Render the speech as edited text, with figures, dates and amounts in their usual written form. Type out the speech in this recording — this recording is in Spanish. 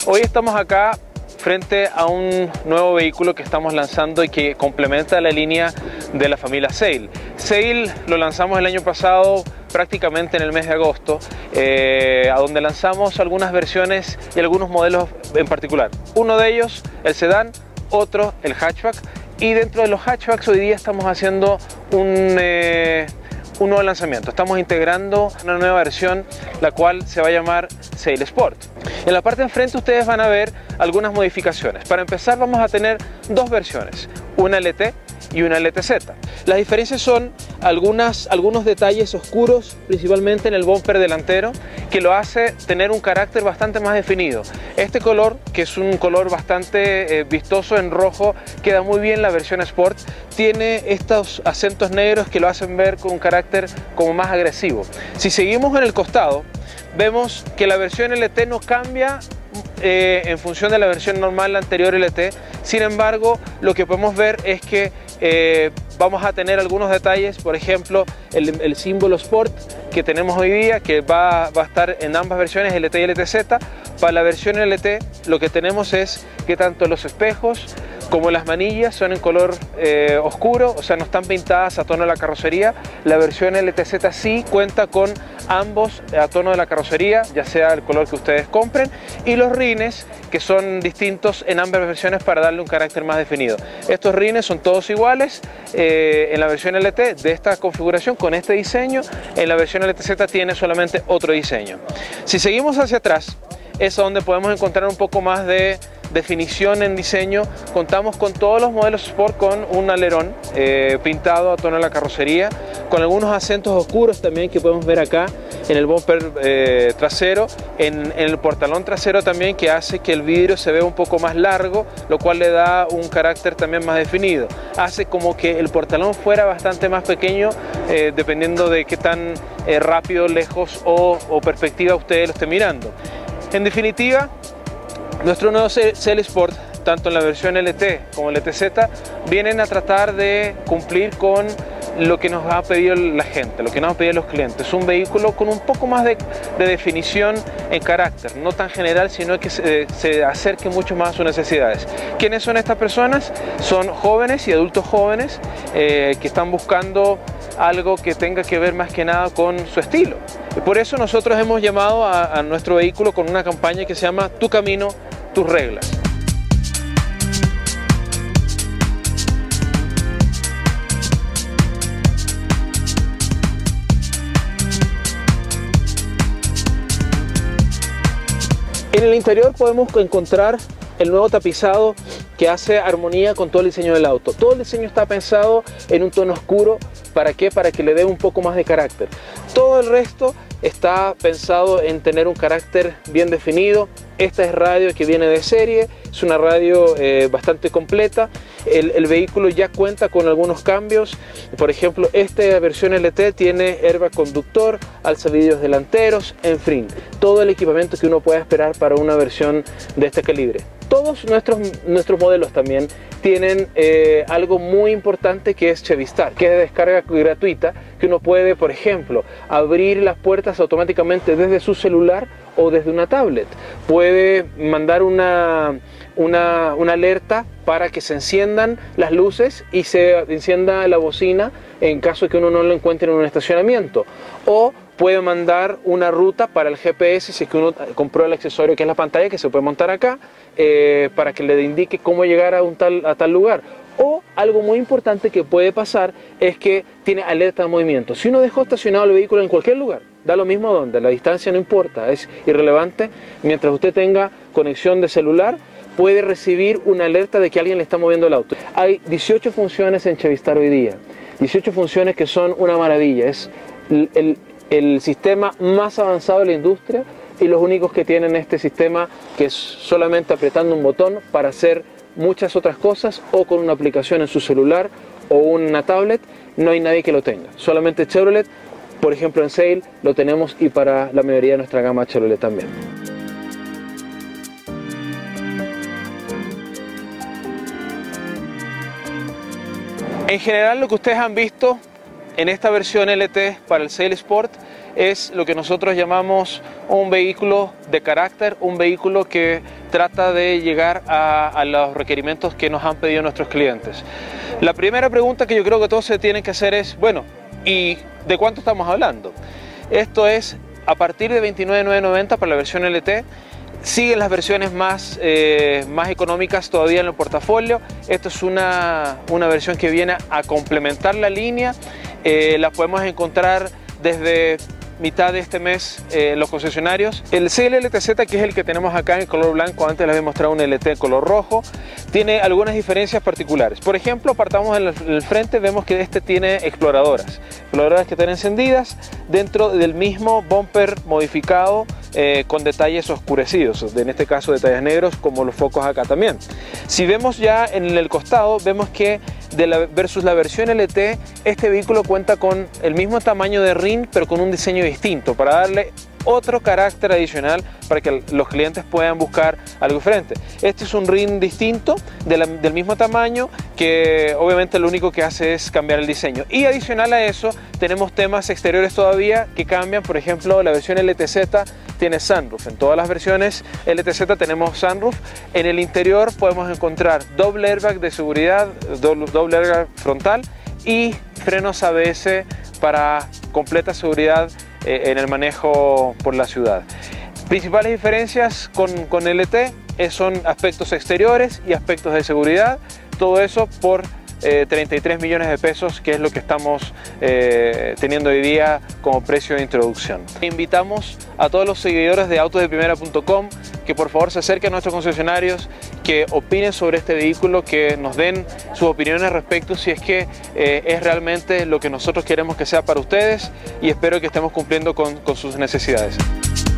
Hoy estamos acá frente a un nuevo vehículo que estamos lanzando y que complementa la línea de la familia Sail. Sail lo lanzamos el año pasado prácticamente en el mes de agosto, a donde lanzamos algunas versiones y algunos modelos en particular. Uno de ellos, el sedán, otro, el hatchback, y dentro de los hatchbacks hoy día estamos haciendo un nuevo lanzamiento. Estamos integrando una nueva versión, la cual se va a llamar Sail Sport. En la parte de enfrente ustedes van a ver algunas modificaciones. Para empezar vamos a tener dos versiones, una LT y una LTZ. Las diferencias son algunos detalles oscuros, principalmente en el bumper delantero, que lo hace tener un carácter bastante más definido. Este color, que es un color bastante vistoso en rojo, queda muy bien la versión Sport. Tiene estos acentos negros que lo hacen ver con un carácter como más agresivo. Si seguimos en el costado, vemos que la versión LT no cambia en función de la versión normal, la anterior LT. Sin embargo, lo que podemos ver es que vamos a tener algunos detalles, por ejemplo, el símbolo Sport que tenemos hoy día, que va a estar en ambas versiones, LT y LTZ. Para la versión LT lo que tenemos es que tanto los espejos como las manillas son en color oscuro, o sea, no están pintadas a tono de la carrocería. La versión LTZ sí cuenta con ambos a tono de la carrocería, ya sea el color que ustedes compren, y los rines, que son distintos en ambas versiones para darle un carácter más definido. Estos rines son todos iguales en la versión LT de esta configuración con este diseño. En la versión LTZ tiene solamente otro diseño. Si seguimos hacia atrás, es donde podemos encontrar un poco más de definición en diseño. Contamos con todos los modelos Sport con un alerón pintado a tono de la carrocería, con algunos acentos oscuros también que podemos ver acá en el bumper trasero, en el portalón trasero también, que hace que el vidrio se vea un poco más largo, lo cual le da un carácter también más definido. Hace como que el portalón fuera bastante más pequeño, dependiendo de qué tan rápido, lejos o perspectiva ustedes lo estén mirando. En definitiva, nuestro nuevo Sail Sport, tanto en la versión LT como LTZ, vienen a tratar de cumplir con lo que nos ha pedido la gente, lo que nos han pedido los clientes. Un vehículo con un poco más de definición en carácter, no tan general, sino que se acerque mucho más a sus necesidades. ¿Quiénes son estas personas? Son jóvenes y adultos jóvenes que están buscando algo que tenga que ver más que nada con su estilo. Y por eso nosotros hemos llamado a nuestro vehículo con una campaña que se llama Tu camino, tus reglas. En el interior podemos encontrar el nuevo tapizado que hace armonía con todo el diseño del auto. Todo el diseño está pensado en un tono oscuro. ¿Para qué? Para que le dé un poco más de carácter. Todo el resto está pensado en tener un carácter bien definido. Esta es radio que viene de serie, es una radio bastante completa. El vehículo ya cuenta con algunos cambios. Por ejemplo, esta versión LT tiene airbag conductor, alzavidrios delanteros, en fin, todo el equipamiento que uno pueda esperar para una versión de este calibre. Todos nuestros modelos también tienen algo muy importante, que es Chevistar, que es de descarga gratuita, que uno puede, por ejemplo, abrir las puertas automáticamente desde su celular o desde una tablet. Puede mandar una alerta para que se enciendan las luces y se encienda la bocina en caso de que uno no lo encuentre en un estacionamiento. O puede mandar una ruta para el GPS si es que uno compró el accesorio que es la pantalla, que se puede montar acá, para que le indique cómo llegar a tal lugar. O algo muy importante que puede pasar es que tiene alerta de movimiento. Si uno dejó estacionado el vehículo en cualquier lugar, da lo mismo donde, la distancia no importa, es irrelevante, mientras usted tenga conexión de celular, puede recibir una alerta de que alguien le está moviendo el auto. Hay 18 funciones en Chevistar hoy día, 18 funciones que son una maravilla. Es el sistema más avanzado de la industria y los únicos que tienen este sistema, que es solamente apretando un botón para hacer muchas otras cosas, o con una aplicación en su celular o una tablet. No hay nadie que lo tenga, solamente Chevrolet. Por ejemplo, en Sail lo tenemos, y para la mayoría de nuestra gama Chevrolet también. En general, lo que ustedes han visto en esta versión LT para el Sail Sport es lo que nosotros llamamos un vehículo de carácter, un vehículo que trata de llegar a los requerimientos que nos han pedido nuestros clientes. La primera pregunta que yo creo que todos se tienen que hacer es, bueno, ¿y de cuánto estamos hablando? Esto es a partir de $29,990 para la versión LT. Siguen las versiones más económicas todavía en el portafolio. Esto es una versión que viene a complementar la línea. La podemos encontrar desde mitad de este mes los concesionarios. El Sail LTZ, que es el que tenemos acá en color blanco, antes les había mostrado un LT en color rojo, tiene algunas diferencias particulares. Por ejemplo, partamos en el frente, vemos que este tiene exploradoras que están encendidas dentro del mismo bumper modificado con detalles oscurecidos, en este caso detalles negros como los focos acá también. Si vemos ya en el costado, vemos que versus la versión LT, este vehículo cuenta con el mismo tamaño de rin, pero con un diseño distinto, para darle otro carácter adicional para que los clientes puedan buscar algo diferente. Este es un rin distinto, del mismo tamaño, que obviamente lo único que hace es cambiar el diseño. Y adicional a eso, tenemos temas exteriores todavía que cambian. Por ejemplo, la versión LTZ tiene sunroof. En todas las versiones LTZ tenemos sunroof. En el interior podemos encontrar doble airbag de seguridad, doble airbag frontal y frenos ABS para completa seguridad en el manejo por la ciudad. Principales diferencias con LT son aspectos exteriores y aspectos de seguridad. Todo eso por 33 millones de pesos, que es lo que estamos teniendo hoy día como precio de introducción. Invitamos a todos los seguidores de autosdeprimera.com que por favor se acerquen a nuestros concesionarios, que opinen sobre este vehículo, que nos den sus opiniones respecto si es que es realmente lo que nosotros queremos que sea para ustedes, y espero que estemos cumpliendo con sus necesidades.